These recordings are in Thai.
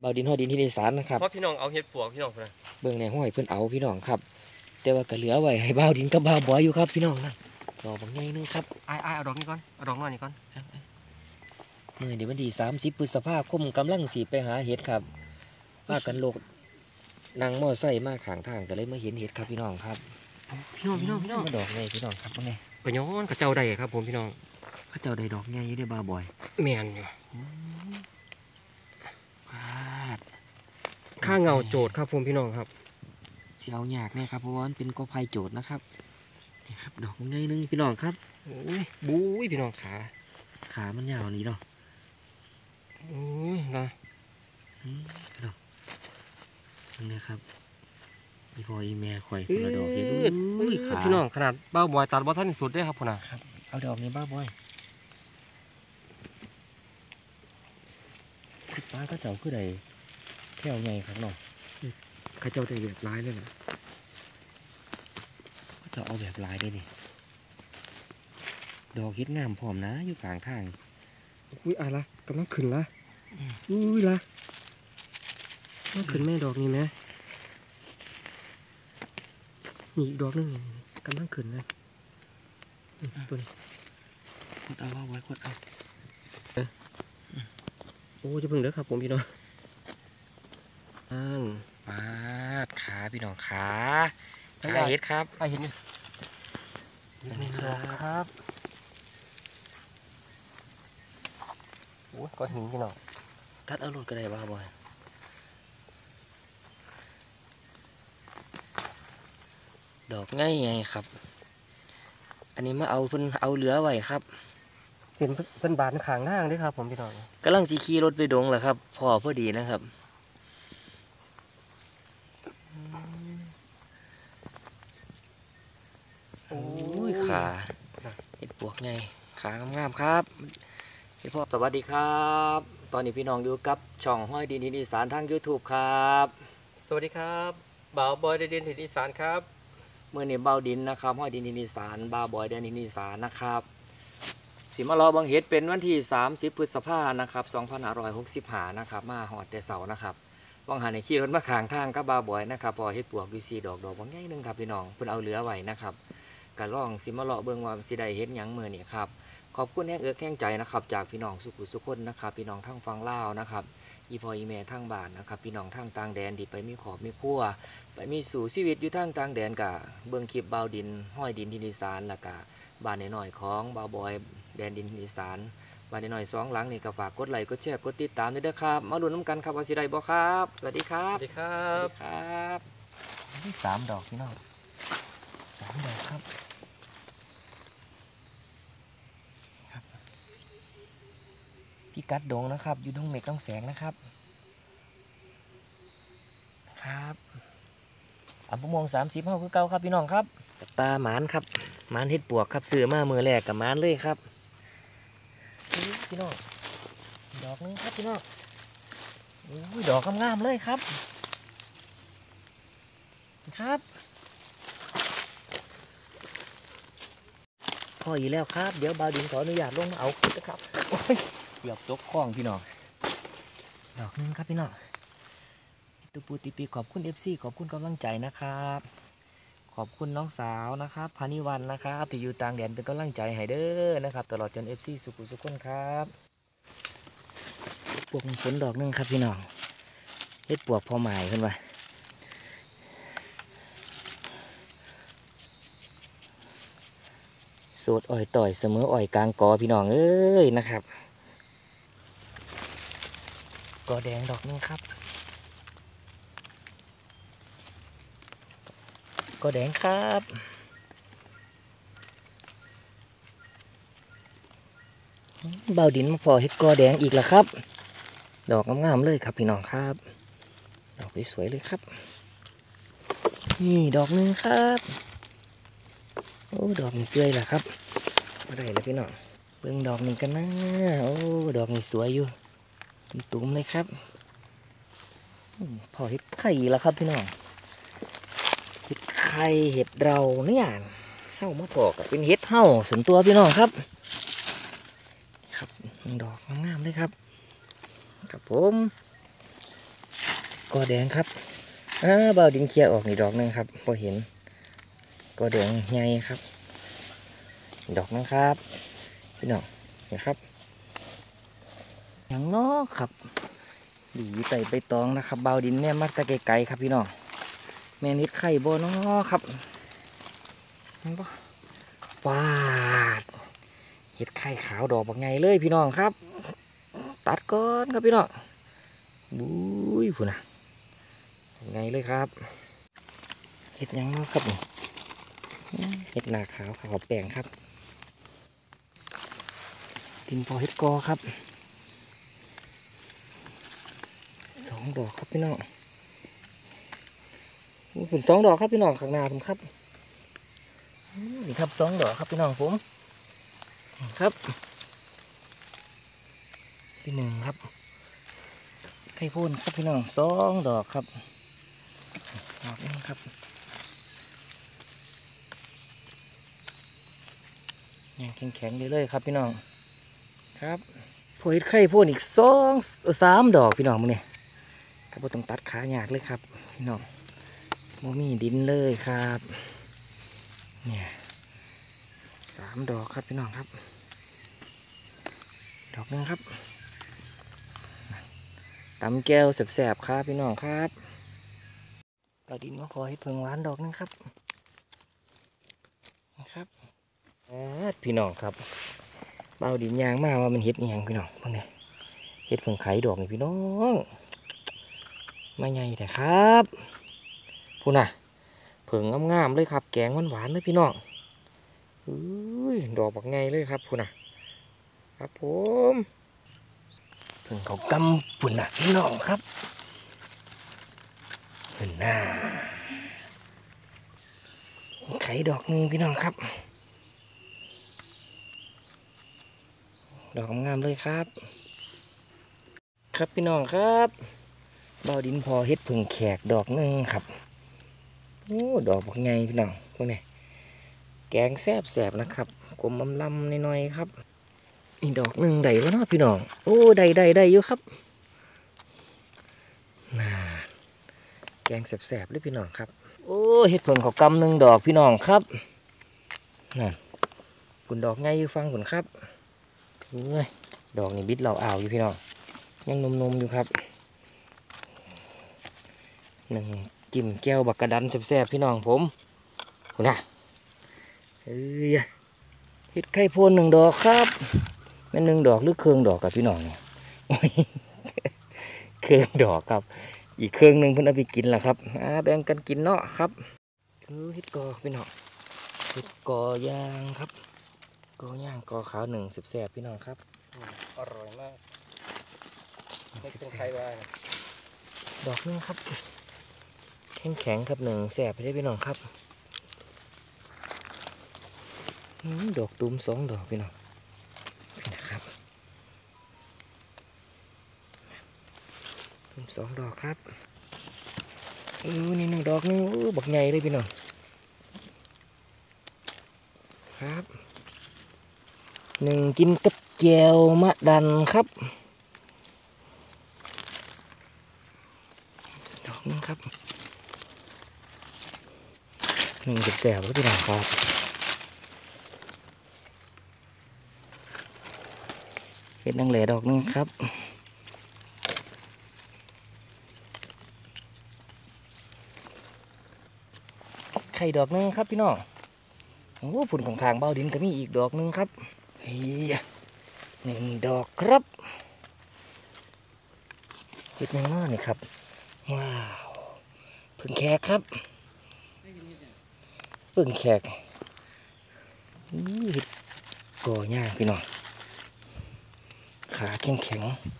เบาดินห้อยดินที่ในสารนะครับเพราะพี่น้องเอาเห็ดปวกพี่น้องนะเบิ่งในห้อยเพื่อนเอาพี่น้องครับแต่ว่าก็เหลือไว้ให้เบาดินกับเบาบอยอยู่ครับพี่น้องนะดอกบางใหญ่นึงครับไอ้เอาดอกนี้ก่อนเอาดอกน้อยนี่ก่อนเมื่อเดี๋ยววันที่30 พฤษภาคมกำลังสีไปหาเห็ดครับว่ากันโลกนั่งมอไซค์มาข้างทางก็เลยมาเห็นเห็ดครับพี่น้องครับพี่น้องมาดอกไงพี่น้องครับว่าไงกระย้อนกระเจ้าใดครับผมพี่น้องเขาเจ้าได้ดอกไงอยู่ได้บาบอยแมนอยู่พาดข้าเงาโจดครับผมพี่น้องครับเสียวยากเนี่ยครับเพราะว่ามันเป็นกอไผ่โจดนะครับนี่ครับดอกไงนึงพี่น้องครับโอ้ยบุ้ยพี่น้องขามันยาวนี่เนาะโอ้ยนะดอกนี่ครับอีพออีแม่คอยคนละดอกเห็นอุ้ยขาพี่น้องขนาดเบ้าบอยตัดบ่ท่านสุดได้ครับพ่อนะครับเอาดอกนี้บ้าบอยคือป้าก็เจ้าคือใดแค่เอาไงครับน้องข้าเจ้าได้แบบร้ายเลยนะข้าเจ้าเอาแบบร้ายได้ดิดอกเฮ็ดงามพร้อมนะอยู่กลางทางอุ้ยอะไรกำลังขึ้นละอุ้ยละกำลังขึ้นแม่ดอกนี้ไหมนี่ดอกนึงกำลังขึ้นนะตัวนี้กดเอาไว้กดเอาโอ้จะพึ่งเด้อครับผมพี่น้องปาดขาพี่น้องขาเห็ดครับเห็นนี่ครับโอ้ก้อนหินพี่น้องทัดเอาหลุดก็ได้บ้าบอยดอกง่ายไงครับ อันนี้มาเอาเพิ่นเอาเหลือไว้ครับเห็นเพิ่นบานขางห้างด้วยครับผมพี่น้องกำลังสีขี่รถไปดงแหละครับพอดีนะครับโอ้ยขาเห็ดปวกไงขางามๆครับพี่พ่อสวัสดีครับตอนนี้พี่น้องอยู่กับช่องห้อยดินอีสานทาง YouTube ครับสวัสดีครับบ่าวบอยเดินถิ่นอีสานครับเมื่อนี้เบาดินนะครับห้อยดินอีสานบ่าวบอยเดินอีสานนะครับสิมารอบังเห็ดเป็นวันที่30 พฤษภาคมนะครับ2565นะครับมาหอดแต่เสาร์นะครับว่างหาในขี่รถมาข้างทางกับบ่าวบอยนะครับพอเห็ดปวกดูสีดอกบางแง่นึงครับพี่น้องเพิ่นเอาเหลือไว้นะครับการล่องสิมารอเบิ่งว่าสิได้เห็ดหยังมื้อนี้ครับขอบคุณแห้งเอื้อแห้งใจนะครับจากพี่น้องสุขุสุขคนนะครับพี่น้องทั้งฟังเล่านะครับอีพออีแม่ทั้งบ้านนะครับพี่น้องทั้งต่างแดนที่ไปมีขอบมีขั้วไปมีสู่ชีวิตอยู่ทั้งต่างแดนกะเบิ่งคลิปบ่าวดินห้อยดินที่อีสานแล้วกะบ้านน้อยๆของบ่าวบอยแดนดินอีสานบ้านน้อยๆ2 หลังนี่ก็ฝากกดไลค์กดแชร์กดติดตามด้วยเด้อครับมาลุ้นน้ำกันครับว่าสิได้บ่ครับสวัสดีครับสวัสดีครับนี่3 ดอกพี่น้อง3 ดอกครับพี่กัดดงนะครับอยู่ดงเมฆต้องแสงนะครับอัมพมง30เท่าคือเก่าครับพี่น้องครับตาหมานครับหมานเห็ดปวกครับซื้อมามือแรกกับหมานเลยครับพี่น้องดอกนึงครับพี่น้องดอกงามๆเลยครับพออีกแล้วครับเดี๋ยวบ่าวดินขออนุญาตลงมาเอาขึ้นนะครับเกือบจกคล้องพี่น้องดอกนึงครับพี่น้องตุปูติปีขอบคุณ FC ขอบคุณกำลังใจนะครับขอบคุณน้องสาวนะครับพานิวันนะครับที่อยู่ต่างแดนเป็นกำลังใจให้เด้อนะครับตลอดจน FC สุขุสุขคนครับปวกฝนดอกนึงครับพี่น้องเฮ็ดปวกพอหมายขึ้นไปโสดอ่อยต่อยเสมออ่อยกลางกอพี่น้องเอ้ยนะครับกอแดงดอกนึงครับกอแดงครับเบาดินมาพอเฮ็ดกอแดงอีกแล้วครับดอกงามๆเลยครับพี่น้องครับดอกสวยๆเลยครับนี่ดอกนึงครับโอ้ดอกนี้เกยแหละครับอะไรล่ะพี่น้องเบิ่งดอกนี้กันนะโอ้ดอกนี้สวยอยู่ตุ้มๆเลยครับพอเห็ดไข่แล้วครับพี่น้องเห็ดไข่เห็ดเราเนี่ยเห่ามาพอกับเป็นเห็ดเห่าส่วนตัวพี่น้องครับครับดอกงามๆเลยครับผมกอแดงครับเบาดินเคลียร์ออกนี่ดอกหนึงครับพอเห็นกอแดงใหญ่ครับดอกนึงครับพี่น้องเห็นครับอย่างน้อครับดีใส่ใบตองนะครับเบาดินเนี่ยมักตะไกลๆครับพี่น้องแม่นิดไข่โบน้อครับเห็นปะปาดเห็ดไข่ขาวดอกบักไงเลยพี่น้องครับตัดก่อนครับพี่น้องบุ้ยพุ่นนะไงเลยครับเห็ดหยังเนาะครับนี่เห็ดหนาขาวขาวแป้งครับดินพอเห็ดกอครับ2 ดอกครับพี่น้องผล2 ดอกครับพี่น้องข้างหน้าผมครับนี่ครับ2 ดอกครับพี่น้องผมครับที่1ครับไข่พ่นครับพี่น้อง2 ดอกครับดอกนึงครับยังแข็งๆเลยครับพี่น้องครับพอเห็ดไข่พ่นอีก3 ดอกพี่น้องมึงเนี่ยครับผมต้องตัดขาหยากเลยครับพี่น้องโมมีดินเลยครับเนี่ย3 ดอกครับพี่น้องครับดอกนึงครับตำแก้วแสบๆครับพี่น้องครับดอกดินก็พอให้เพิ่งหวานดอกนึงครับนะครับพี่น้องครับเบาดินยางมาว่ามันเห็ดอีหยังพี่น้องพวกนี้เห็ดเพิ่งไข่ดอกนี่พี่น้องไม่ใหญ่แต่ครับพูน่ะเพิ่งงามๆเลยครับแกงหวานๆเลยพี่น้องดอกบักไงเลยครับพูน่ะครับผมเพิ่งเขากำปุ่นน่ะพี่น้องครับเป็นหน้าไข่ดอกนึงพี่น้องครับดอกงามเลยครับครับพี่น้องครับเบาดินพอเฮ็ดผึ่งแขกดอกนึงครับโอ้ดอกบักไงพี่น้องพวกนี้แกงแซ่บๆนะครับกลมลำๆน้อยๆครับอีดอกนึงได้แล้วเนาะพี่น้องโอ้ได้อยู่ครับน่าแกงแซ่บๆเลยพี่น้องครับโอ้เฮ็ดผึ่งเขากำ1 ดอกพี่น้องครับนั่นคุณดอกไงอยู่ฟังคุณครับเอ้ยดอกนี่บิดเราอ่าวอยู่พี่น้องยังนมๆอยู่ครับจิ้มแก้วบักกระดันแซ่บๆพี่น้องผมคุณน่ะเฮ็ดไข่โพน1 ดอกครับแม่น1 ดอกหรือเครื่องดอกกับพี่น้องเนี่ยเครื่องดอกครับอีกเครื่องหนึ่งเพิ่นเอาไปกินล่ะครับแบ่งกันกินเนาะครับเฮ็ดกอพี่น้องเฮ็ดกอย่างครับกอย่างกอขาว1แซ่บๆพี่น้องครับอร่อยมากไม่เป็นไข่บ้างดอกนึงครับแข็งครับ1แซ่บไปได้พี่น้องครับดอกตุ้ม2 ดอกพี่น้องพี่นะครับตุ้ม2 ดอกครับนี่1 ดอกนึงบักใหญ่เลยพี่น้องครับ1กินกับแจ่วมะดันครับดอกนึงครับ1แซ่บๆพี่น้องครับเห็ดนางแหล่ดอกนึงครับไข่ดอกนึงครับพี่น้องโอ้ผุ่นข้างๆเบ้าดินก็มีอีกดอกนึงครับเฮีย1 ดอกครับเห็ดนางน้อนี่ครับว้าวผึ่งแขกครับผึ่งแขกเห็ดก่อย่างพี่น้องขาแข็ง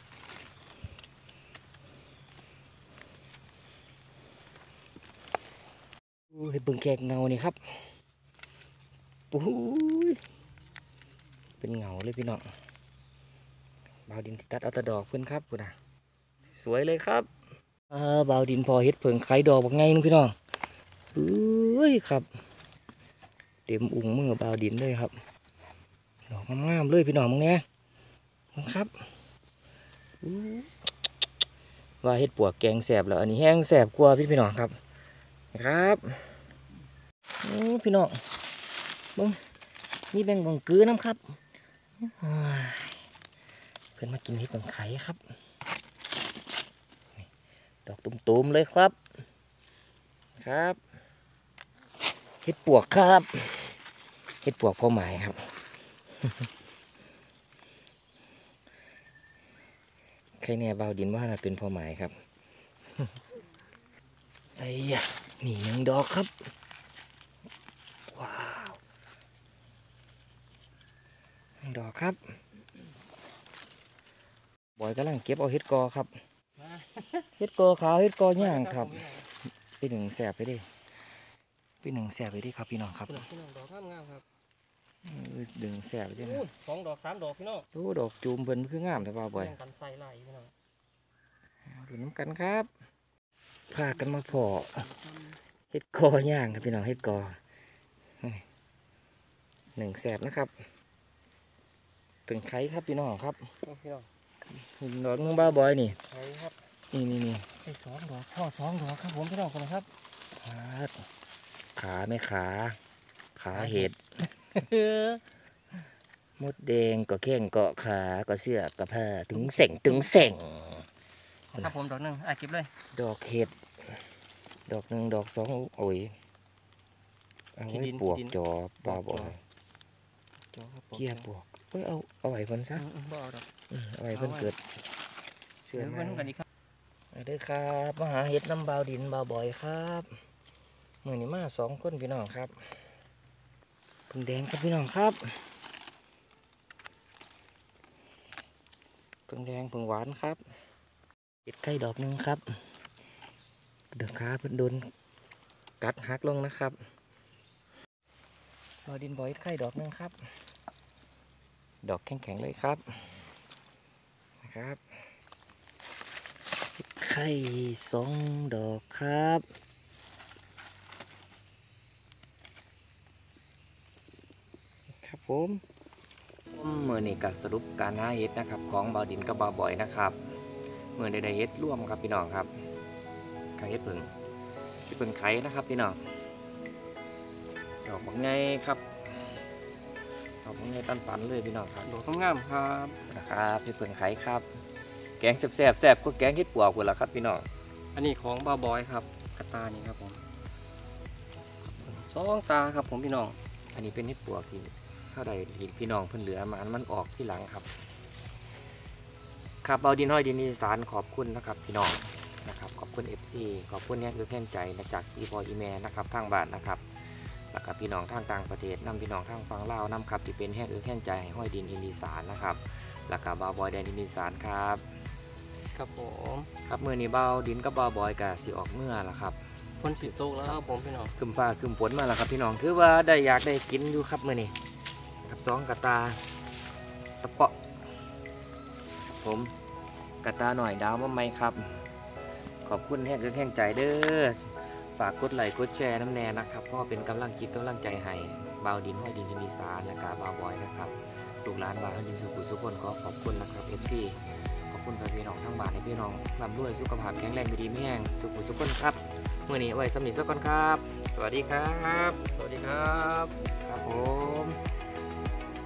เห็ดเบิ่งแขกเงานี่ครับปุ้ยเป็นเงาเลยพี่น้องบาวดินตัดเอาแตะดอกเพื่อนครับคุณน่ะสวยเลยครับบาวดินพอเห็ดเพิ่งไข่ดอกบักไงนึงพี่น้องครับเต็มอุ้งมือบาวดินเลยครับดอกงามๆเลยพี่น้องมึงเนี่ยครับว่าเฮ็ดปวกแกงแสบแล้วอันนี้แห้งแสบกว่าพี่น้องครับครับพี่น้องเบิ่งมีแบ่งบังกือน้ำครับเพื่อนมากินเห็ดบังไข่ครับดอกตุ่มๆเลยครับครับเห็ดปวกครับเห็ดปวกพ่อหมายครับใครเนี่ยเบาดินว่าเราเป็นพ่อหมายครับไอ้ยะนี่หนึ่งดอกครับว้าวหนึ่งดอกครับบอยกำลังเก็บเอาเห็ดกอครับเห็ดกอขาวเห็ดกอย่างครับไปหนึ่งแสบไปดิไปหนึ่งแสบไปดิครับพี่น้องครับพี่น้องดอกงามครับดึงแสบไปดินะ 2 ดอก 3 ดอกพี่น้องดูดอกจูมเพิ่นคืองามแต่ว่าบ่อยแบ่งกันใส่ไหลพี่น้องดูน้ำกันครับพากันมาเพาะเห็ดกอย่างครับพี่น้องเห็ดกอหนึ่งแสบนะครับเป็นไข่ครับพี่น้องครับพี่น้องดอกนึงบ้าบอยนี่ใช่ครับนี่ไอ้2 ดอกพ่อ2 ดอกครับผมพี่น้องคนนะครับขาไม่ขาเห็ดมดแดงก็แข้งเกาะขาก็เสื้อก็ผ้าถึงเส่งครับผมดอกหนึ่งเก็บเลยดอกเห็ดดอกหนึ่งดอกสองโอ้ยเอาไว้ปวกจอบ้าบอยเกี้ยปวกเอ้ยเอาไว้เพิ่นซะบ่เอาดอกเอาไว้เพิ่นเกิดเสื้อเดี๋ยวมาเพิ่นกันอีกครับไปเด้อครับมาหาเห็ดน้ำบาวดินบาวบอยครับมื้อนี้มา2 คนพี่น้องครับเพิ่งแดงครับพี่น้องครับเพิ่งแดงเพิ่งหวานครับเห็ดไข่ดอกหนึงครับเดือขาเพิ่นโดนกัดหักลงนะครับบาวดินบอยเห็ดไข่ดอกหนึงครับดอกแข็งๆเลยครับนะครับไข่2 ดอกครับครับผมเมื่อนี้ก็สรุปการหาเห็ดนะครับของบาวดินกับบาวบอยนะครับเมื่อได้เห็ดร่วมครับพี่น้องครับไข่เห็ดผึ่งที่เป็นไข่นะครับพี่น้องดอกบางไงครับดอกบางไงตันๆเลยพี่น้องครับดอกงามครับนะครับที่เป็นไข่ครับแกงแซ่บก็แกงเห็ดปวกหมดแล้วครับพี่น้องอันนี้ของบ้าบอยครับกระตานี่ครับผม2 ตาครับผมพี่น้องอันนี้เป็นเห็ดปวกที่เท่าใดที่พี่น้องเพิ่นเหลือมามันออกที่หลังครับครับเบาดินห้อยดินอีสานขอบคุณนะครับพี่น้องนะครับขอบคุณ FC ขอบคุณแง่คือแข่งใจมาจากอีพออีแม่นะครับทางบ้านนะครับแล้วก็พี่น้องทางต่างประเทศนำพี่น้องทางฝั่งลาวนำครับที่เป็นแห่แข่งใจให้ห้อยดินอีสานนะครับแล้วก็บ่าวบอยแดนอีสานครับครับผมครับมื้อนี้เบาดินกับบ่าวบอยก็สิออกเมื่อละครับฝนปิดตกแล้วครับผมพี่น้องคืมฟ้าคืมฝนมาแล้วครับพี่น้องถือว่าได้อยากได้กินอยู่ครับมื้อนี้ครับ2 กระตาตะเปาะผมกระตาหน่อยดาวมาไหมครับขอบคุณแห้งคือแห้งใจเด้อฝากกดไลค์กดแชร์น้ำแน่นะครับเพราะเป็นกำลังจิตกำลังใจให้บ่าวดินห้อยดินอีสานและกาบ่าวบอยนะครับลูกหลานบ่าวดินสุขุสุขคนก็ขอบคุณนะครับ FC ขอบคุณพี่น้องทั้งบ้านให้พี่น้องร่ำรวยสุขภาพแข็งแรงดีไม่แห้งสุขุสุขคนครับมื้อนี้ไว้สำหรับสักก่อนครับสวัสดีครับสวัสดีครับครับผม